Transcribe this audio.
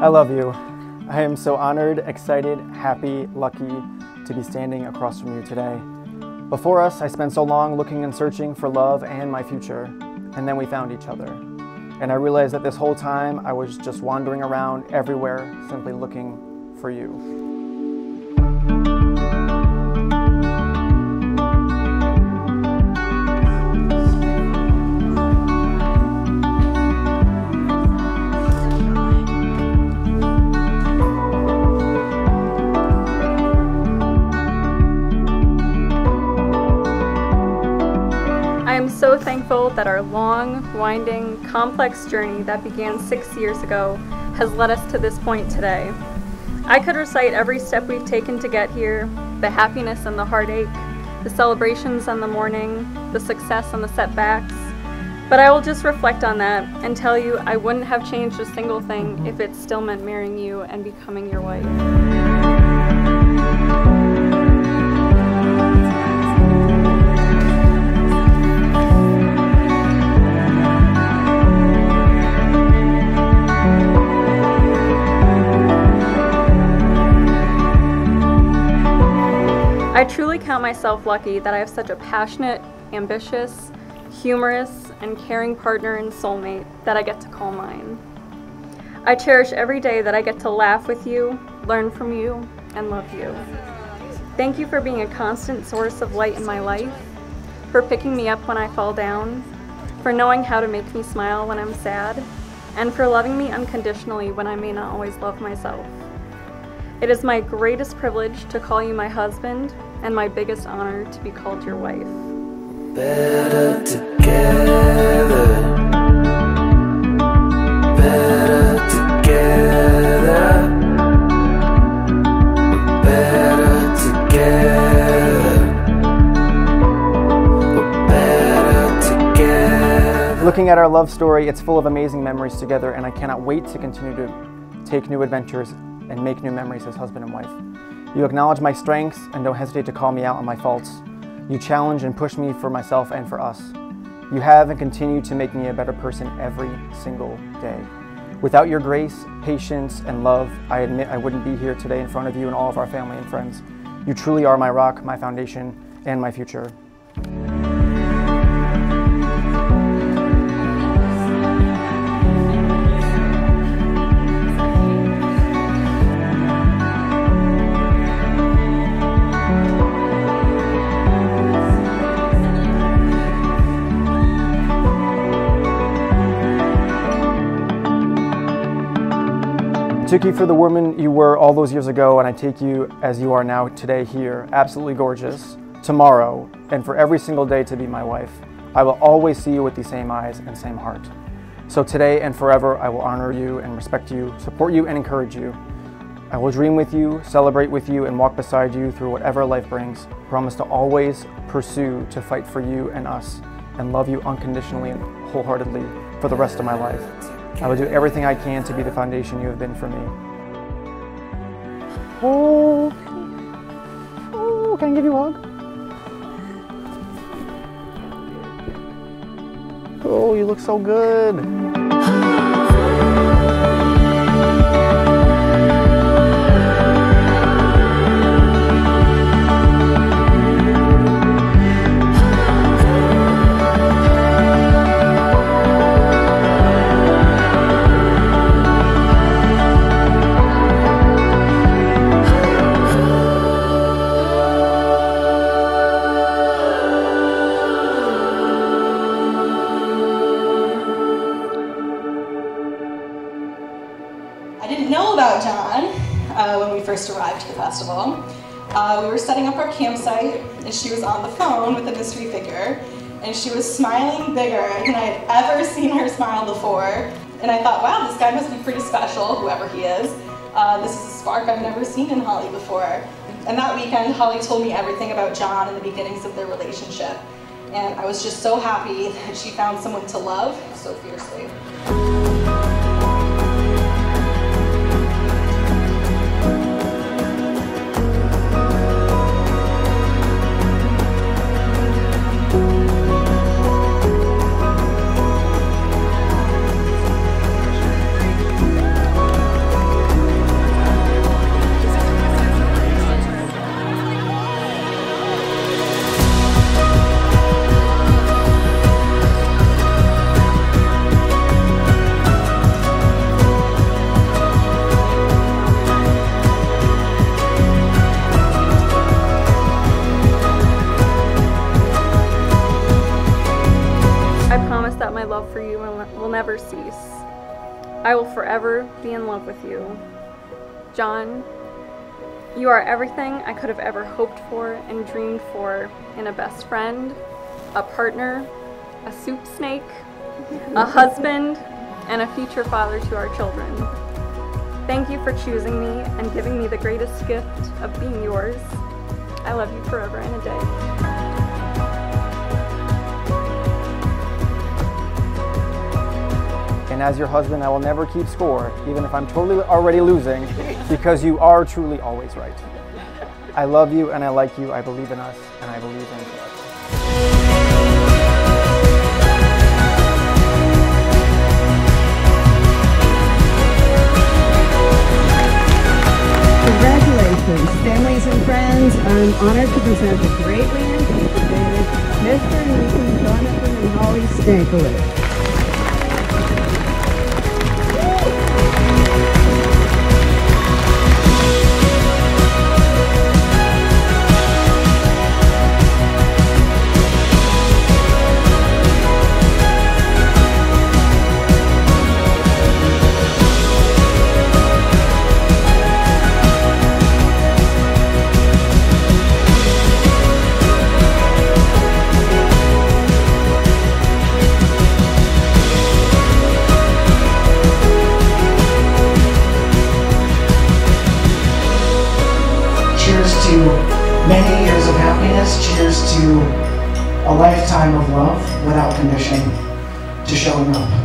I love you. I am so honored, excited, happy, lucky to be standing across from you today. Before us, I spent so long looking and searching for love and my future, and then we found each other. And I realized that this whole time I was just wandering around everywhere, simply looking for you. I am so thankful that our long, winding, complex journey that began 6 years ago has led us to this point today. I could recite every step we've taken to get here, the happiness and the heartache, the celebrations and the mourning, the success and the setbacks, but I will just reflect on that and tell you I wouldn't have changed a single thing if it still meant marrying you and becoming your wife. I truly count myself lucky that I have such a passionate, ambitious, humorous, and caring partner and soulmate that I get to call mine. I cherish every day that I get to laugh with you, learn from you, and love you. Thank you for being a constant source of light in my life, for picking me up when I fall down, for knowing how to make me smile when I'm sad, and for loving me unconditionally when I may not always love myself. It is my greatest privilege to call you my husband, and my biggest honor to be called your wife. Better together. Better together. We're better together. We're better together. Looking at our love story, it's full of amazing memories together, and I cannot wait to continue to take new adventures and make new memories as husband and wife. You acknowledge my strengths and don't hesitate to call me out on my faults. You challenge and push me for myself and for us. You have and continue to make me a better person every single day. Without your grace, patience, and love, I admit I wouldn't be here today in front of you and all of our family and friends. You truly are my rock, my foundation, and my future. I took you for the woman you were all those years ago, and I take you as you are now today here, absolutely gorgeous, tomorrow, and for every single day to be my wife. I will always see you with these same eyes and same heart. So today and forever, I will honor you and respect you, support you and encourage you. I will dream with you, celebrate with you, and walk beside you through whatever life brings. Promise to always pursue, to fight for you and us, and love you unconditionally and wholeheartedly for the rest of my life. I will do everything I can to be the foundation you have been for me. Oh, can I give you a hug? Oh, you look so good. I didn't know about Jon when we first arrived to the festival. We were setting up our campsite and she was on the phone with a mystery figure and she was smiling bigger than I had ever seen her smile before. And I thought, wow, this guy must be pretty special, whoever he is. This is a spark I've never seen in Holli before. And that weekend, Holli told me everything about Jon and the beginnings of their relationship. And I was just so happy that she found someone to love so fiercely. I will forever be in love with you. Jon, you are everything I could have ever hoped for and dreamed for in a best friend, a partner, a soup snake, a husband, and a future father to our children. Thank you for choosing me and giving me the greatest gift of being yours. I love you forever and a day. And as your husband, I will never keep score, even if I'm totally already losing, because you are truly always right. I love you and I like you. I believe in us and I believe in us. Congratulations, families and friends. I'm honored to present the greatly anticipated Mr. and Mrs. Jonathan and Holli Stankiewicz. Cheers to many years of happiness. Cheers to a lifetime of love without condition to showing up.